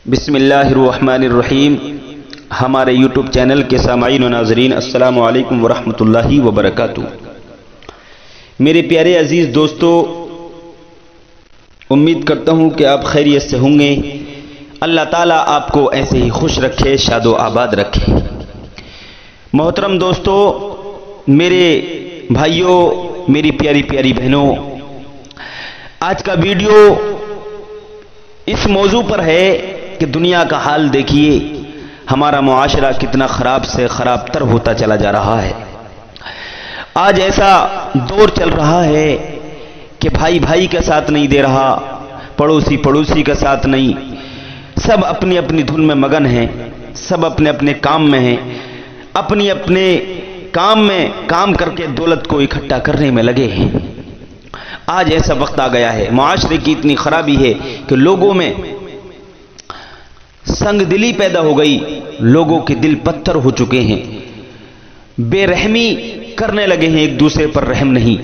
بسم اللہ الرحمن الرحیم۔ ہمارے یوٹیوب چینل کے سامعین و ناظرین، السلام علیکم ورحمۃ اللہ وبرکاتہ۔ میرے پیارے عزیز دوستو، امید کرتا ہوں کہ آپ خیریت سے ہوں گے۔ اللہ تعالیٰ آپ کو ایسے ہی خوش رکھے، شاد و آباد رکھے۔ محترم دوستو، میرے بھائیوں، میری پیاری پیاری بہنوں، آج کا ویڈیو اس موضوع پر ہے کہ دنیا کا حال دیکھیے، ہمارا معاشرہ کتنا خراب سے خراب تر ہوتا چلا جا رہا ہے۔ آج ایسا دور چل رہا ہے کہ بھائی بھائی کا ساتھ نہیں دے رہا، پڑوسی پڑوسی کا ساتھ نہیں، سب اپنی اپنی دھن میں مگن ہیں، سب اپنے اپنے کام میں ہیں، اپنی اپنے کام میں کام کر کے دولت کو اکٹھا کرنے میں لگے ہیں۔ آج ایسا وقت آ گیا ہے، معاشرے کی اتنی خرابی ہے کہ لوگوں میں سنگ دلی پیدا ہو گئی، لوگوں کے دل پتھر ہو چکے ہیں، بے رحمی کرنے لگے ہیں، ایک دوسرے پر رحم نہیں۔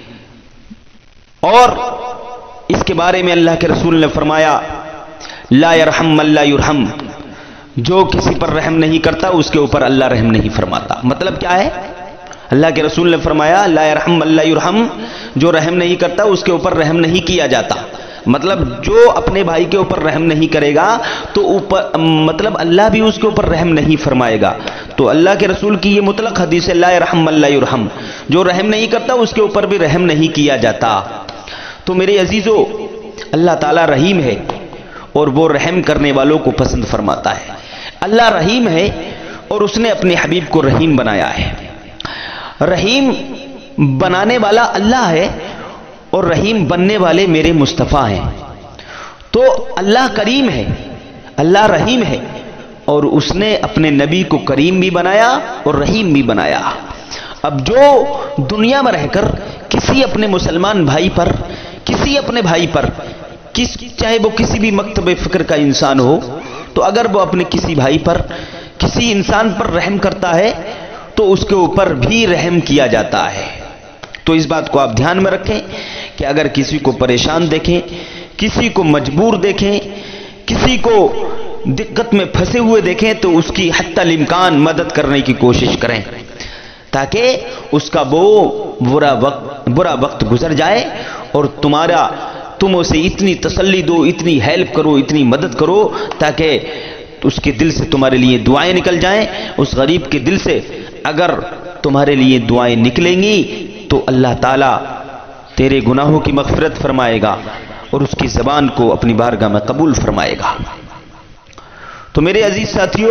اور اس کے بارے میں اللہ کے رسول نے فرمایا، لا یرحم من لا یرحم، جو کسی پر رحم نہیں کرتا اس کے اوپر اللہ رحم نہیں فرماتا۔ مطلب کیا ہے؟ اللہ کے رسول نے فرمایا، لا یرحم من لا یرحم، جو رحم نہیں کرتا اس کے اوپر رحم نہیں کیا جاتا۔ مطلب جو اپنے بھائی کے اوپر رحم نہیں کرے گا تو مطلب اللہ بھی اس کے اوپر رحم نہیں فرمائے گا۔ تو اللہ کے رسول کی یہ مطلق حدیث ہے، لا یرحم من لا یرحم، جو رحم نہیں کرتا اس کے اوپر بھی رحم نہیں کیا جاتا۔ تو میرے عزیزو، اللہ تعالیٰ رحیم ہے اور وہ رحم کرنے والوں کو پسند فرماتا ہے۔ اللہ رحیم ہے اور اس نے اپنے حبیب کو رحیم بنایا ہے۔ رحیم بنانے والا اللہ ہے اور رحیم بننے والے میرے مصطفیٰ ہیں۔ تو اللہ کریم ہے، اللہ رحیم ہے، اور اس نے اپنے نبی کو کریم بھی بنایا اور رحیم بھی بنایا۔ اب جو دنیا میں رہ کر کسی اپنے مسلمان بھائی پر، کسی اپنے بھائی پر، چاہے وہ کسی بھی مکتب فکر کا انسان ہو، تو اگر وہ اپنے کسی بھائی پر، کسی انسان پر رحم کرتا ہے تو اس کے اوپر بھی رحم کیا جاتا ہے۔ تو اس بات کو آپ دھیان میں رکھیں کہ اگر کسی کو پریشان دیکھیں، کسی کو مجبور دیکھیں، کسی کو دقت میں پھنسے ہوئے دیکھیں تو اس کی حتی الامکان مدد کرنے کی کوشش کریں، تاکہ اس کا وہ برا وقت گزر جائے اور تم اسے اتنی تسلی دو، اتنی ہیلپ کرو، اتنی مدد کرو تاکہ اس کے دل سے تمہارے لیے دعائیں نکل جائیں۔ اس غریب کے دل سے اگر تمہارے لیے دعائیں نکلیں گی تو اللہ تعالیٰ تیرے گناہوں کی مغفرت فرمائے گا اور اس کی زبان کو اپنی بارگاہ میں قبول فرمائے گا۔ تو میرے عزیز ساتھیوں،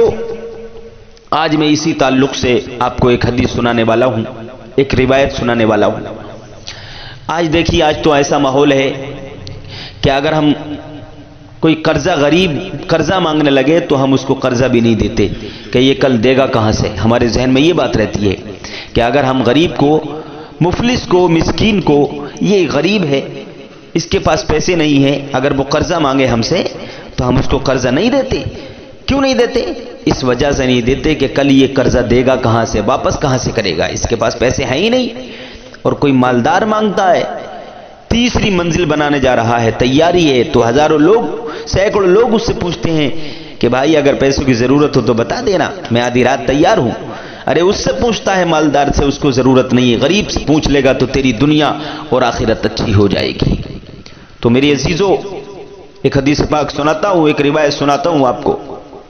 آج میں اسی تعلق سے آپ کو ایک حدیث سنانے والا ہوں، ایک روایت سنانے والا ہوں۔ آج دیکھیے، آج تو ایسا ماحول ہے کہ اگر ہم کوئی غریب قرضہ مانگنے لگے تو ہم اس کو قرضہ بھی نہیں دیتے کہ یہ کل دے گا کہاں سے۔ ہمارے ذہن میں یہ بات رہتی ہے کہ اگر ہم غریب کو، مفلس کو، مسکین کو، یہ غریب ہے، اس کے پاس پیسے نہیں ہیں، اگر وہ قرضہ مانگے ہم سے تو ہم اس کو قرضہ نہیں دیتے۔ کیوں نہیں دیتے؟ اس وجہ سے نہیں دیتے کہ کل یہ قرضہ دے گا کہاں سے، واپس کہاں سے کرے گا، اس کے پاس پیسے ہیں ہی نہیں۔ اور کوئی مالدار مانگتا ہے، تیسری منزل بنانے جا رہا ہے، تیاری ہے، تو ہزاروں لوگ، سینکڑوں لوگ اس سے پوچھتے ہیں کہ بھائی اگر پیسوں کی ضرورت ہو تو بتا دینا، میں آدھی رات تیار ہوں۔ ارے اس سے پوچھتا ہے مالدار سے، اس کو ضرورت نہیں ہے، غریب سے پوچھ لے گا تو تیری دنیا اور آخرت اچھی ہو جائے گی۔ تو میری عزیزو، ایک حدیث پاک سناتا ہوں، ایک روایت سناتا ہوں آپ کو۔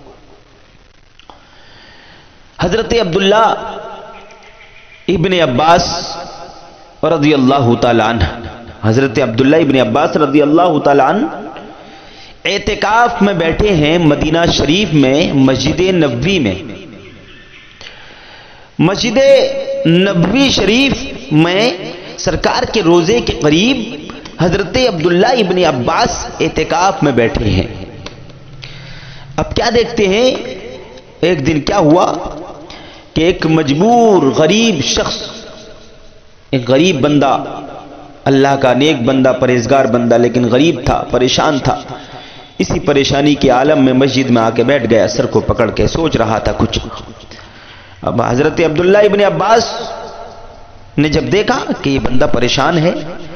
حضرت عبداللہ ابن عباس رضی اللہ تعالی عنہ، حضرت عبداللہ ابن عباس رضی اللہ تعالی عنہ اعتکاف میں بیٹھے ہیں مدینہ شریف میں، مسجد نبوی میں۔ مسجد نبوی شریف میں سرکار کے روزے کے قریب حضرت عبداللہ ابن عباس اعتکاف میں بیٹھے ہیں۔ اب کیا دیکھتے ہیں، ایک دن کیا ہوا کہ ایک مجبور غریب شخص، ایک غریب بندہ، اللہ کا نیک بندہ، پرہیزگار بندہ، لیکن غریب تھا، پریشان تھا، اسی پریشانی کے عالم میں مسجد میں آ کے بیٹھ گیا، سر کو پکڑ کے سوچ رہا تھا کچھ۔ اب حضرت عبداللہ ابن عباس نے جب دیکھا کہ یہ بندہ پریشان ہے،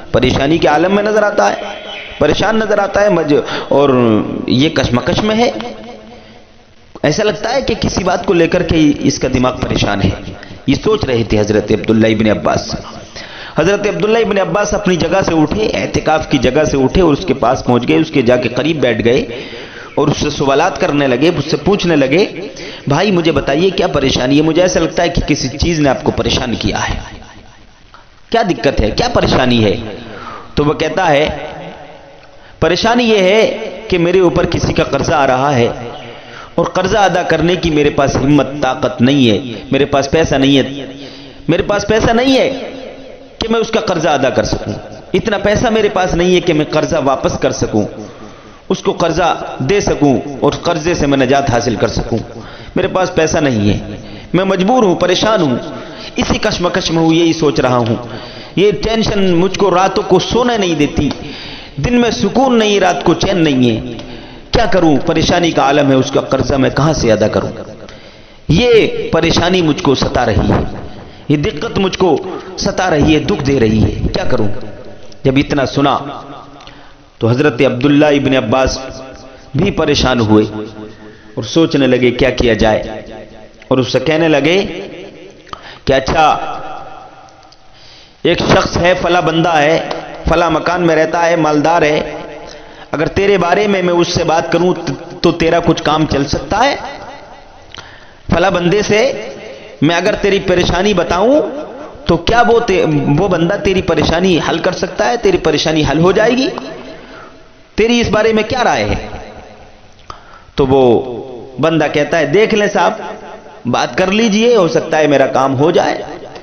پریشانی کے عالم میں نظر آتا ہے، پریشان نظر آتا ہے اور یہ کشمکش میں ہے. ایسا لگتا ہے کہ کسی بات کو لے کر کے اس کا دماغ پریشان ہے. یہ سوچ رہے تھے حضرت عبداللہ ابن عباس. حضرت عبداللہ ابن عباس اپنی جگہ سے اٹھے، اعتکاف کی جگہ سے اٹھے اور اس کے پاس پہنچ گئے، اس کے جا کے قریب بیٹھ گئے اور اس سے سوالات کرنے لگے، اس سے پوچھنے لگے بھائی مجھے بتائیے کیا پریشانی ہے؟ مجھے ایسا لگتا ہے کہ کسی چیز نے آپ کو پریشان کیا ہے، کیا دقت ہے، کیا پریشانی ہے؟ تو وہ کہتا ہے پریشانی یہ ہے کہ میرے اوپر کسی کا قرضہ آ رہا ہے اور قرضہ ادا کرنے کی میرے پاس ہمت طاقت نہیں ہے، میرے پاس پیسہ نہیں ہے، میرے پاس پیسہ نہیں ہے کہ میں اس کا قرضہ ادا کر سکوں، اتنا پیسہ میرے پاس نہیں ہے کہ میں قرضہ واپس کر سکوں، اس کو قرضہ دے سکوں اور قرضے سے میں نجات حاصل کر سکوں. میرے پاس پیسہ نہیں ہے، میں مجبور ہوں، پریشان ہوں، اسی کشمکش میں ہوں، یہی سوچ رہا ہوں. یہ ٹینشن مجھ کو راتوں کو سونے نہیں دیتی، دن میں سکون نہیں، رات کو چین نہیں ہے. کیا کروں؟ پریشانی کا عالم ہے، اس کا قرضہ میں کہاں سے ادا کروں؟ یہ پریشانی مجھ کو ستا رہی ہے، یہ دقت مجھ کو ستا رہی ہے، دکھ دے رہی ہے، کیا کروں؟ جب اتنا سنا تو حضرت عبداللہ ابن عباس بھی پریشان ہوئے اور سوچنے لگے کیا کیا جائے، اور اس سے کہنے لگے کہ اچھا ایک شخص ہے، فلاں بندہ ہے، فلاں مکان میں رہتا ہے، مالدار ہے، اگر تیرے بارے میں اس سے بات کروں تو تیرا کچھ کام چل سکتا ہے؟ فلاں بندے سے میں اگر تیری پریشانی بتاؤں تو کیا وہ بندہ تیری پریشانی حل کر سکتا ہے؟ تیری پریشانی حل ہو جائے گی؟ تیری اس بارے میں کیا رائے ہے؟ تو وہ بندہ کہتا ہے دیکھ لیں صاحب، بات کر لیجئے، ہو سکتا ہے میرا کام ہو جائے.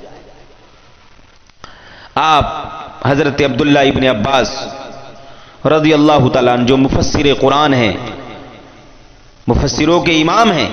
آپ حضرت عبداللہ ابن عباس رضی اللہ تعالیٰ عنہ جو مفسر قرآن ہیں، مفسروں کے امام ہیں،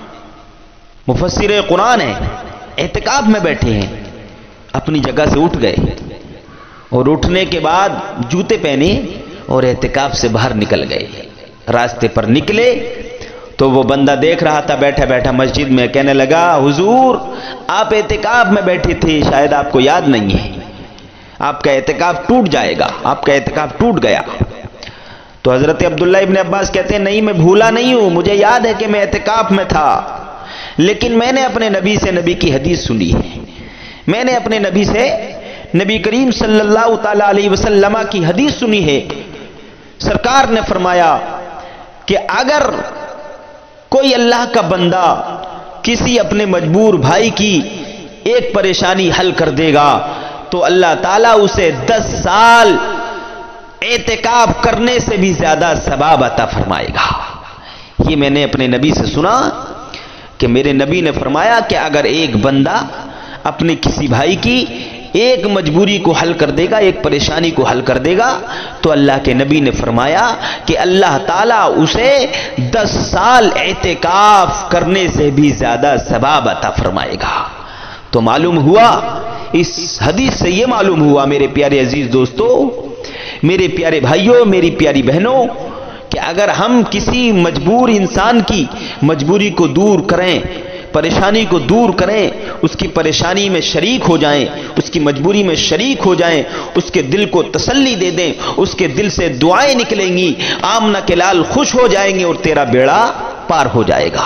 مفسر قرآن ہیں، اعتکاف میں بیٹھے ہیں، اپنی جگہ سے اٹھ گئے اور اٹھنے کے بعد جوتے پہنے اور اعتکاف سے باہر نکل گئے. راستے پر نکلے تو وہ بندہ دیکھ رہا تھا بیٹھا بیٹھا مسجد میں، کہنے لگا حضور آپ اعتکاف میں بیٹھے تھے، شاید آپ کو یاد نہیں ہے، آپ کا اعتکاف ٹوٹ جائے گا، آپ کا اعتکاف ٹوٹ گیا. تو حضرت عبداللہ ابن عباس کہتے ہیں نہیں، میں بھولا نہیں ہوں، مجھے یاد ہے کہ میں اعتکاف میں تھا، لیکن میں نے اپنے نبی سے نبی کی حدیث سنی ہے، میں نے اپنے نبی سے نبی کریم صلی اللہ تعالی علیہ وسلم کی حدیث سنی ہے. سرکار نے فرمایا کہ اگر کوئی اللہ کا بندہ کسی اپنے مجبور بھائی کی ایک پریشانی حل کر دے گا تو اللہ تعالیٰ اسے 10 سال اعتکاف کرنے سے بھی زیادہ ثواب عطا فرمائے گا. یہ میں نے اپنے نبی سے سنا کہ میرے نبی نے فرمایا کہ اگر ایک بندہ اپنے کسی بھائی کی ایک مجبوری کو حل کر دے گا، ایک پریشانی کو حل کر دے گا، تو اللہ کے نبی نے فرمایا کہ اللہ تعالیٰ اسے 10 سال اعتکاف کرنے سے بھی زیادہ ثواب عطا فرمائے گا. تو معلوم ہوا، اس حدیث سے یہ معلوم ہوا میرے پیارے عزیز دوستو، میرے پیارے بھائیوں، میری پیاری بہنوں، کہ اگر ہم کسی مجبور انسان کی مجبوری کو دور کریں، پریشانی کو دور کریں، اس کی پریشانی میں شریک ہو جائیں، اس کی مجبوری میں شریک ہو جائیں، اس کے دل کو تسلی دے دیں، اس کے دل سے دعائیں نکلیں گی، آمنہ کے لال خوش ہو جائیں گے اور تیرا بیڑا پار ہو جائے گا،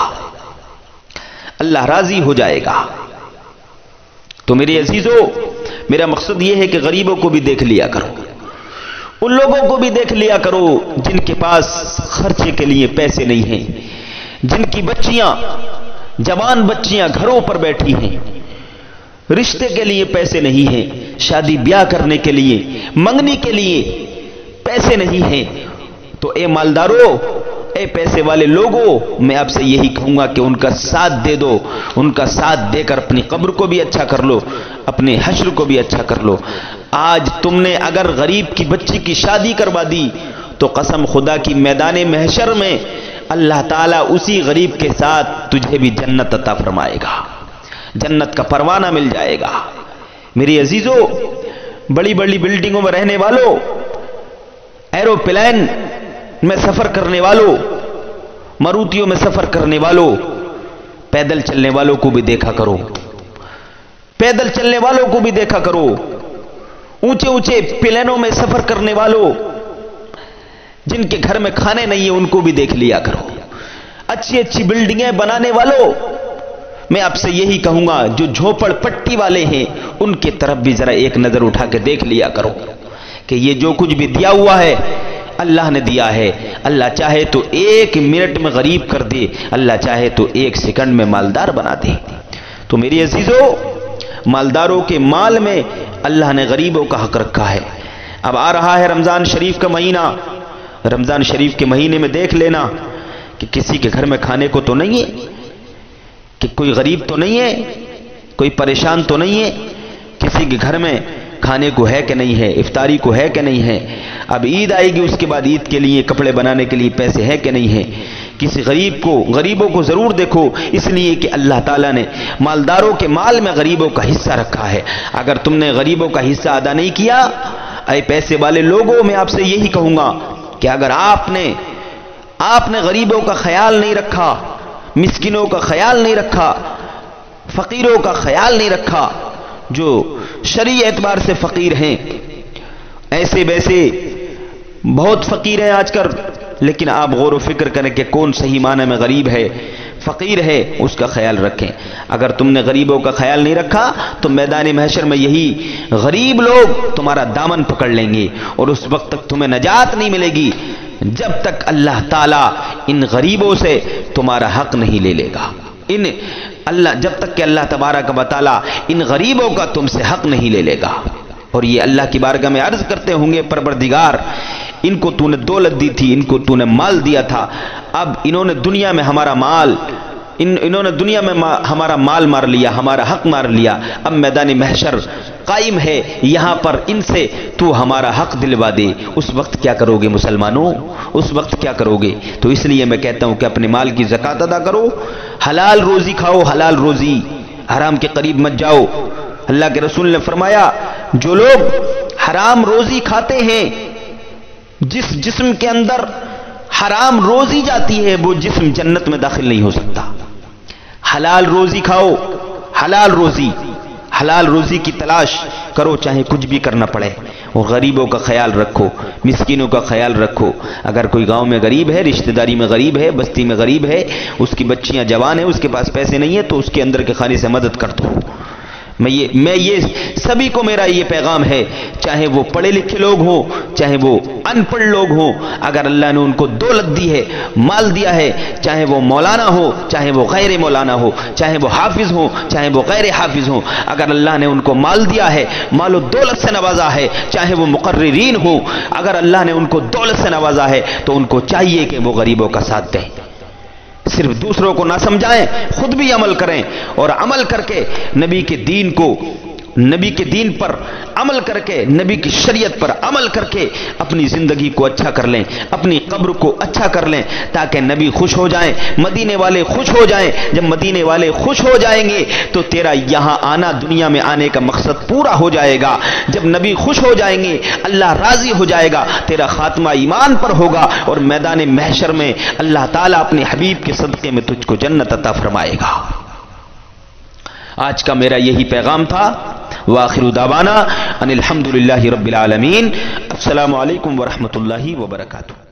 اللہ راضی ہو جائے گا. تو میرے عزیزو، میرا مقصد یہ ہے کہ غریبوں کو بھی دیکھ لیا کرو، ان لوگوں کو بھی دیکھ لیا کرو جن کے پاس خرچے کے لیے پیسے نہیں ہیں، جن کی بچیاں، جوان بچیاں گھروں پر بیٹھی ہیں، رشتے کے لیے پیسے نہیں ہیں، شادی بیاہ کرنے کے لیے، منگنی کے لیے پیسے نہیں ہیں. تو اے مالدارو، اے پیسے والے لوگوں، میں آپ سے یہی کہوں گا کہ ان کا ساتھ دے دو، ان کا ساتھ دے کر اپنی قبر کو بھی اچھا کر لو، اپنے حشر کو بھی اچھا کر لو. آج تم نے اگر غریب کی بچی کی شادی کروا دی تو قسم خدا کی میدان محشر میں اللہ تعالیٰ اسی غریب کے ساتھ تجھے بھی جنت عطا فرمائے گا، جنت کا پروانہ مل جائے گا. میری عزیزو، بڑی بڑی بلڈنگوں میں رہنے والوں، ایروپلین میں سفر کرنے والوں، مروتیوں میں سفر کرنے والوں، پیدل چلنے والوں کو بھی دیکھا کرو، پیدل چلنے والوں کو بھی دیکھا کرو. اونچے اونچے پلینوں میں سفر کرنے والوں، جن کے گھر میں کھانے نہیں ہیں، ان کو بھی دیکھ لیا کرو۔ اچھی اچھی بلڈنگیں بنانے والوں، میں آپ سے یہی کہوں گا جو جھوپڑ پٹی والے ہیں ان کی طرف بھی ذرا ایک نظر اٹھا کے دیکھ لیا کرو کہ یہ جو کچھ بھی دیا ہوا ہے اللہ نے دیا ہے۔ اللہ چاہے تو 1 منٹ میں غریب کر دے، اللہ چاہے تو 1 سیکنڈ میں مالدار بنا دے۔ تو میری عزیزو، مالداروں کے مال میں اللہ نے غریبوں کا حق رکھا ہے۔ اب آ رہا ہے رمضان شریف کا مہینہ، رمضان شریف کے مہینے میں دیکھ لینا کہ کسی کے گھر میں کھانے کو تو نہیں ہے، کہ کوئی غریب تو نہیں ہے، کوئی پریشان تو نہیں ہے، کسی کے گھر میں کھانے کو ہے کہ نہیں ہے، افطاری کو ہے کہ نہیں ہے۔ اب عید آئے گی، اس کے بعد عید کے لیے کپڑے بنانے کے لیے پیسے ہے کہ نہیں ہے۔ کسی غریبوں کو ضرور دیکھو، اس لیے کہ اللہ تعالیٰ نے مالداروں کے مال میں غریبوں کا حصہ رکھا ہے۔ اگر تم نے غریبوں کا حصہ ادا نہیں کیا، اے پیسے والے لوگوں، میں آپ سے یہی کہوں گا کہ اگر آپ نے غریبوں کا خیال نہیں رکھا، مسکینوں کا خیال نہیں رکھا، فقیروں کا خیال نہیں رکھا، جو شرعی اعتبار سے فقیر ہیں، ایسے ویسے بہت فقیر ہیں آج کل، لیکن آپ غور و فکر کریں کہ کون صحیح معنی میں غریب ہے، فقیر ہے، اس کا خیال رکھیں۔ اگر تم نے غریبوں کا خیال نہیں رکھا تو میدان محشر میں یہی غریب لوگ تمہارا دامن پکڑ لیں گے، اور اس وقت تک تمہیں نجات نہیں ملے گی جب تک اللہ تعالیٰ ان غریبوں سے تمہارا حق نہیں لے لے گا۔ جب تک کہ اللہ تبارک و تعالیٰ ان غریبوں کا تم سے حق نہیں لے لے گا۔ اور یہ اللہ کی بارگاہ میں عرض کرتے ہوں گے، پروردگار ان کو تو نے دولت دی تھی، ان کو تو نے مال دیا تھا، اب انہوں نے دنیا میں ہمارا مال مار لیا، ہمارا حق مار لیا، اب میدان محشر قائم ہے، یہاں پر ان سے تو ہمارا حق دلوا دے۔ اس وقت کیا کرو گے مسلمانوں؟ اس وقت کیا کرو گے؟ تو اس لیے میں کہتا ہوں کہ اپنے مال کی زکوٰۃ ادا کرو، حلال روزی کھاؤ، حلال روزی، حرام کے قریب مت جاؤ۔ اللہ کے رسول نے فرمایا جو لوگ حرام روزی کھاتے ہیں، جس جسم کے اندر حرام روزی جاتی ہے وہ جسم جنت میں داخل نہیں ہو سکتا۔ حلال روزی کھاؤ، حلال روزی کی تلاش کرو، چاہے کچھ بھی کرنا پڑے، اور غریبوں کا خیال رکھو، مسکینوں کا خیال رکھو۔ اگر کوئی گاؤں میں غریب ہے، رشتہ داری میں غریب ہے، بستی میں غریب ہے، اس کی بچیاں جوان ہیں، اس کے پاس پیسے نہیں ہیں، تو اس کے اندر کے خانے سے مدد کر دو۔ میں یہ سبھی کو میرا یہ پیغام ہے، چاہے وہ پڑھے لکھے لوگ ہوں، چاہے وہ ان پڑھ لوگ ہوں، اگر اللہ نے ان کو دولت دی ہے، مال دیا ہے، چاہے وہ مولانا ہو، چاہے وہ غیر مولانا ہو، چاہے وہ حافظ ہو، چاہے وہ غیر حافظ ہو، اگر اللہ نے ان کو مال دیا ہے، مال و دولت سے نوازا ہے، چاہے وہ مقررین ہو، اگر اللہ نے ان کو دولت سے نوازا ہے تو ان کو چاہیے کہ وہ غریبوں کا ساتھ دیں، صرف دوسروں کو نہ سمجھائیں، خود بھی عمل کریں، اور عمل کر کے نبی کے دین پر عمل کر کے، نبی کی شریعت پر عمل کر کے اپنی زندگی کو اچھا کر لیں، اپنی قبر کو اچھا کر لیں، تاکہ نبی خوش ہو جائیں، مدینے والے خوش ہو جائیں۔ جب مدینے والے خوش ہو جائیں گے تو تیرا یہاں آنا، دنیا میں آنے کا مقصد پورا ہو جائے گا۔ جب نبی خوش ہو جائیں گے، اللہ راضی ہو جائے گا، تیرا خاتمہ ایمان پر ہوگا، اور میدان محشر میں اللہ تعالیٰ اپنے حبیب کے صدقے میں تجھ کو جنت عطا فرمائے گا۔ آج کا میرا یہی پیغام تھا۔ وآخر دعوانا ان الحمدللہ رب العالمین۔ السلام علیکم ورحمۃ اللہ وبرکاتہ۔